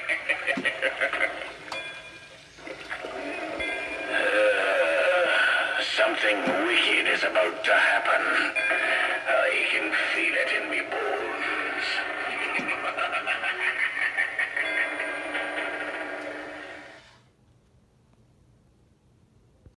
Something wicked is about to happen. I can feel it in me bones.